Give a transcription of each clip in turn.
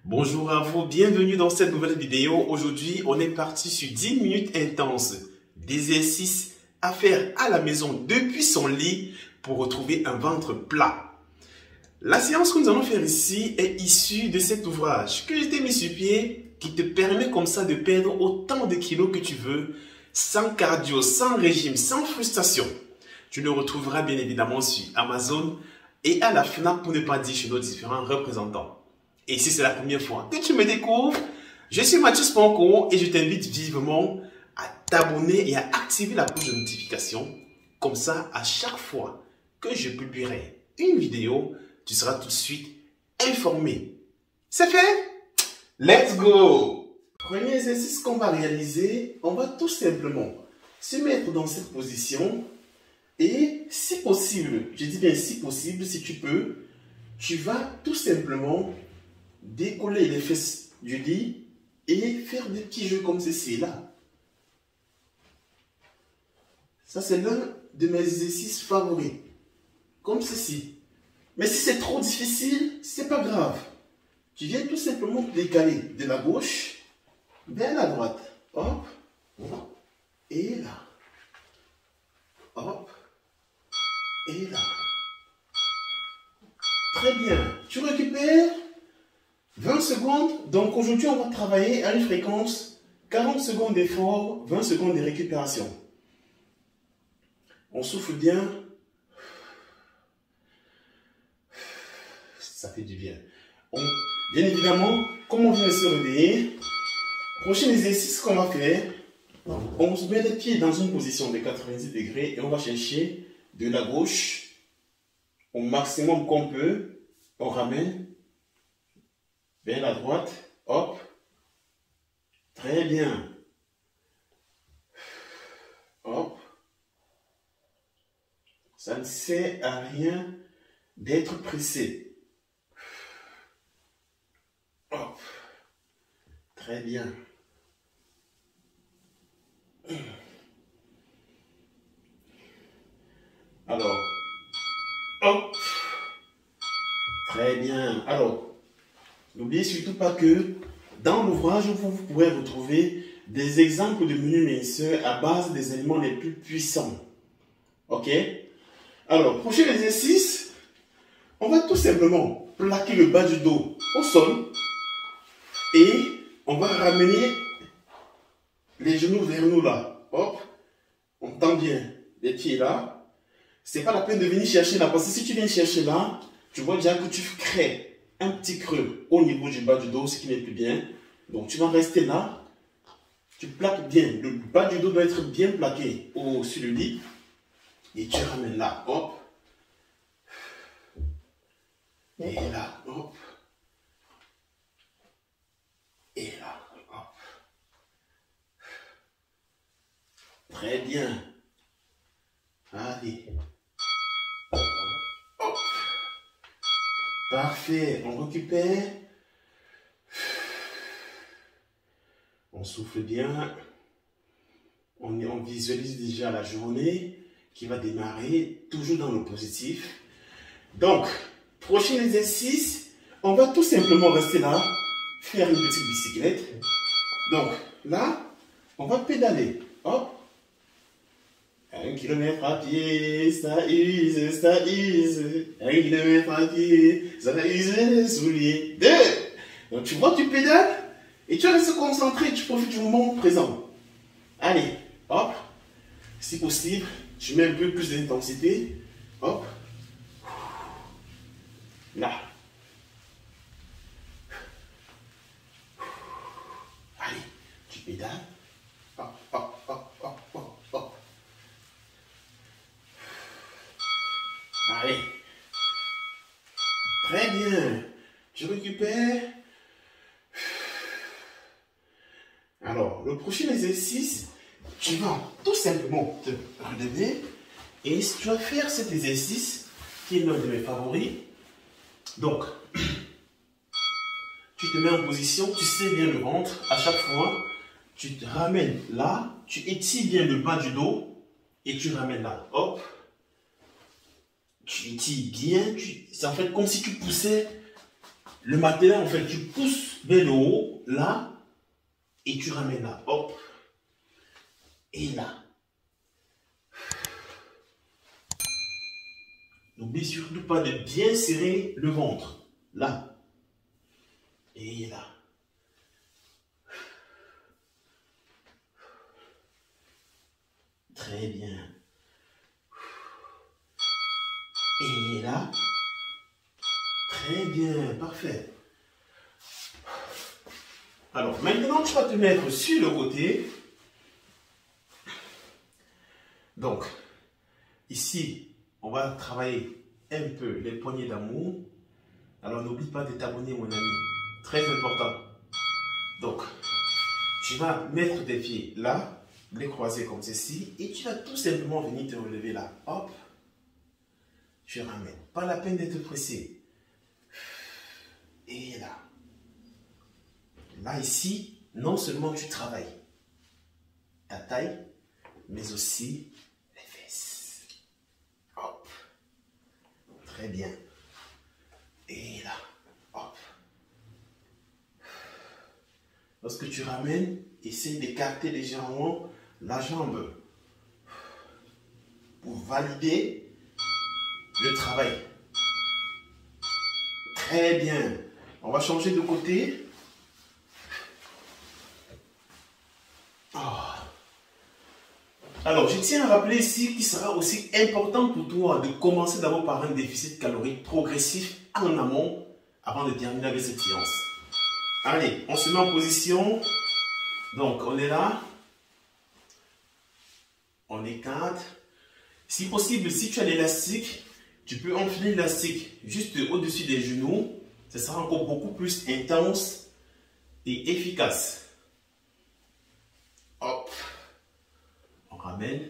Bonjour à vous, bienvenue dans cette nouvelle vidéo. Aujourd'hui, on est parti sur 10 minutes intenses d'exercices à faire à la maison depuis son lit pour retrouver un ventre plat. La séance que nous allons faire ici est issue de cet ouvrage que je t'ai mis sur pied qui te permet comme ça de perdre autant de kilos que tu veux sans cardio, sans régime, sans frustration. Tu le retrouveras bien évidemment sur Amazon et à la FNAC pour ne pas dire chez nos différents représentants. Et si c'est la première fois que tu me découvres, je suis Mathieu Spanko et je t'invite vivement à t'abonner et à activer la cloche de notification. Comme ça, à chaque fois que je publierai une vidéo, tu seras tout de suite informé. C'est fait? Let's go! Premier exercice qu'on va réaliser, on va tout simplement se mettre dans cette position et si possible, je dis bien si possible, si tu peux, tu vas tout simplement décoller les fesses du lit et faire des petits jeux comme ceci là. Ça c'est l'un de mes exercices favoris. Comme ceci. Mais si c'est trop difficile, c'est pas grave. Tu viens tout simplement te décaler de la gauche vers la droite. Hop. Et là. Hop. Et là. Très bien. Tu récupères 20 secondes. Donc aujourd'hui, on va travailler à une fréquence 40 secondes d'effort, 20 secondes de récupération. On souffle bien. Ça fait du bien. Bien évidemment, comme on vient de se réveiller, prochain exercice qu'on va faire, on se met les pieds dans une position de 90 degrés et on va chercher de la gauche au maximum qu'on peut. On ramène vers la droite. Hop. Très bien. Hop. Ça ne sert à rien d'être pressé. Hop. Très bien. Alors. Hop. Très bien. Alors, n'oubliez surtout pas que dans l'ouvrage, vous pourrez retrouver des exemples de menus minceurs à base des aliments les plus puissants. Ok? Alors, prochain exercice, on va tout simplement plaquer le bas du dos au sol et on va ramener les genoux vers nous là. Hop, on tend bien les pieds là. C'est pas la peine de venir chercher là parce que si tu viens chercher là, tu vois déjà que tu crées un petit creux au niveau du bas du dos, ce qui n'est plus bien. Donc tu vas rester là, tu plaques bien. Le bas du dos doit être bien plaqué sur le lit et tu ramènes là. Hop. Et là, hop. Et là, hop. Très bien. Allez. Hop. Parfait. On récupère. On souffle bien. On visualise déjà la journée qui va démarrer toujours dans le positif. Donc, prochain exercice, on va tout simplement rester là, faire une petite bicyclette. Donc, là, on va pédaler. Hop. 1 km à pied, ça use, ça use. 1 km à pied, ça use les souliers. 2. Donc, tu vois, tu pédales et tu restes concentré, tu profites du moment présent. Allez, hop. Si possible, tu mets un peu plus d'intensité. Hop. Là. Allez, tu pédales. Hop, hop, hop, hop, hop, hop. Allez. Très bien. Tu récupères. Alors, le prochain exercice, tu vas tout simplement te relever et tu vas faire cet exercice qui est l'un de mes favoris. Donc, tu te mets en position, tu serres bien le ventre. À chaque fois, tu te ramènes là, tu étires bien le bas du dos et tu ramènes là. Hop. Tu étires bien. C'est en fait comme si tu poussais le matelas. En fait, tu pousses vers le haut, là, et tu ramènes là, hop, et là. N'oublie surtout pas de bien serrer le ventre, là, et là. Très bien. Et là. Très bien, parfait. Alors, maintenant, tu vas te mettre sur le côté. Donc, ici, on va travailler un peu les poignées d'amour. Alors, n'oublie pas de t'abonner, mon ami. Très important. Donc, tu vas mettre tes pieds là, les croiser comme ceci, et tu vas tout simplement venir te relever là. Hop. Tu ramènes. Pas la peine d'être pressé. Et là. Là, ici, non seulement tu travailles ta taille, mais aussi les fesses. Hop. Très bien. Et là. Hop. Lorsque tu ramènes, essaye d'écarter légèrement la jambe pour valider le travail. Très bien. On va changer de côté. Alors, je tiens à rappeler ici qu'il sera aussi important pour toi de commencer d'abord par un déficit calorique progressif en amont avant de terminer avec cette séance. Allez, on se met en position. Donc, on est là. On écarte. Si possible, si tu as l'élastique, tu peux enfiler l'élastique juste au-dessus des genoux. Ce sera encore beaucoup plus intense et efficace. Hop. On ramène.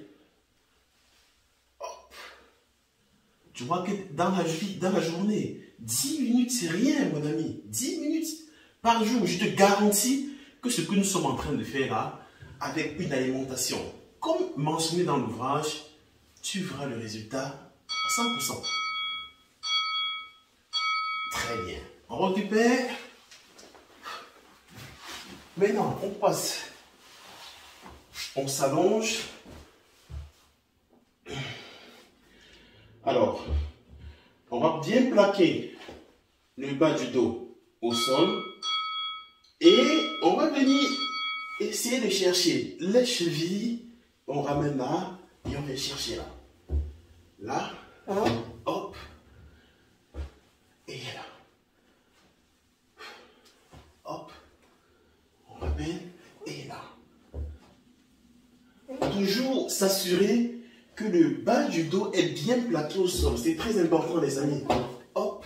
Hop. Tu vois que dans la journée, 10 minutes, c'est rien, mon ami. 10 minutes par jour. Je te garantis que ce que nous sommes en train de faire là, avec une alimentation, comme mentionné dans l'ouvrage, tu verras le résultat à 100%. Très bien. On récupère. Maintenant, on passe. On s'allonge. Alors, on va bien plaquer le bas du dos au sol. Et on va venir essayer de chercher les chevilles. On ramène là et on va chercher là. Là, hop. Et là. Hop. On ramène et là. Toujours s'assurer que le bas du dos est bien plaqué au sol. C'est très important, les amis. Hop.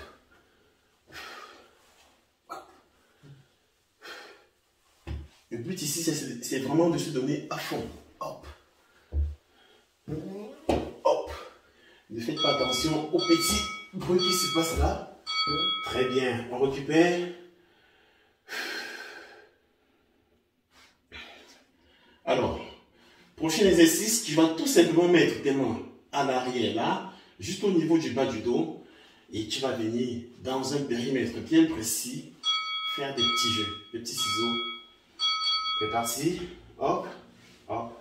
Le but ici, c'est vraiment de se donner à fond. Hop. Hop. Ne faites pas attention au petit bruit qui se passe là. Très bien. On récupère. Alors, prochain exercice, tu vas tout simplement mettre tes mains à l'arrière là, juste au niveau du bas du dos. Et tu vas venir dans un périmètre bien précis, faire des petits jeux, des petits ciseaux. C'est parti. Hop, hop.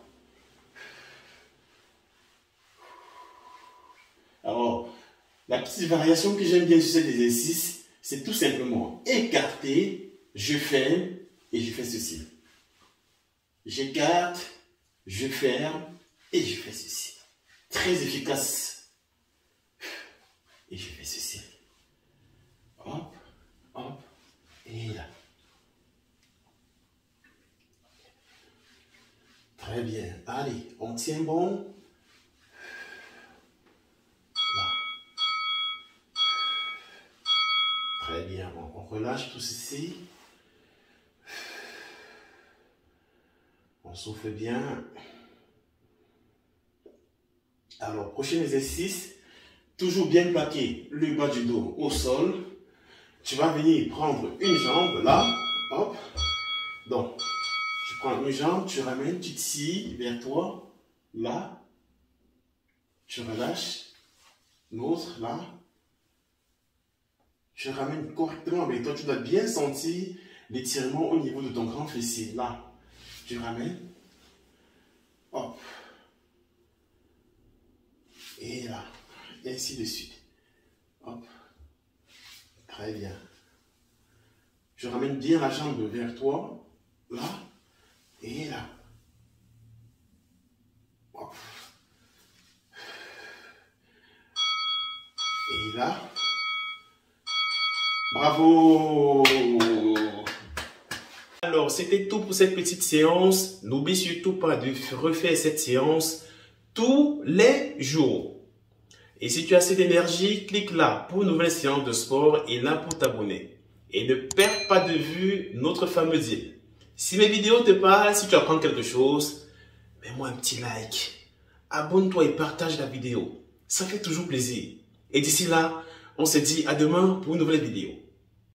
Alors, la petite variation que j'aime bien sur cet exercice, c'est tout simplement écarter, je ferme et je fais ceci. J'écarte, je ferme et je fais ceci. Très efficace. Et je fais ceci. Hop, hop, et là. Très bien. Allez, on tient bon. Là. Très bien. On relâche tout ceci. On souffle bien. Alors, prochain exercice. Toujours bien plaqué le bas du dos au sol. Tu vas venir prendre une jambe là. Hop. Donc, tu prends une jambe, tu ramènes, tu tires vers toi. Là. Tu relâches. L'autre là. Tu ramènes correctement avec toi. Tu dois bien sentir l'étirement au niveau de ton grand fessier. Là, tu ramènes. Hop. Et là. Et ainsi de suite. Hop. Très bien. Je ramène bien la jambe vers toi. Là. Et là. Hop. Et là. Bravo! Alors, c'était tout pour cette petite séance. N'oublie surtout pas de refaire cette séance tous les jours. Et si tu as cette énergie, clique là pour une nouvelle séance de sport et là pour t'abonner. Et ne perds pas de vue notre fameux deal. Si mes vidéos te parlent, si tu apprends quelque chose, mets-moi un petit like. Abonne-toi et partage la vidéo. Ça fait toujours plaisir. Et d'ici là, on se dit à demain pour une nouvelle vidéo.